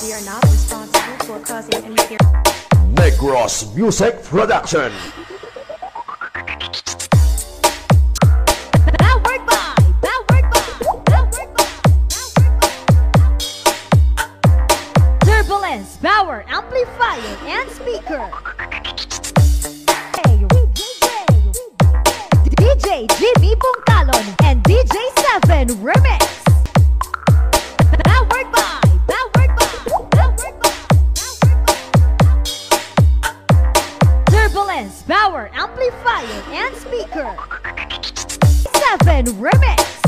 We are not responsible for causing any fear. Negros Music Production. Turbulence, power, amplifier, and speaker. DJ Jimmy Bungkalon and DJ 7 Remix. Powered by Turbulence, power, amplifier, and speaker. 7 Remix.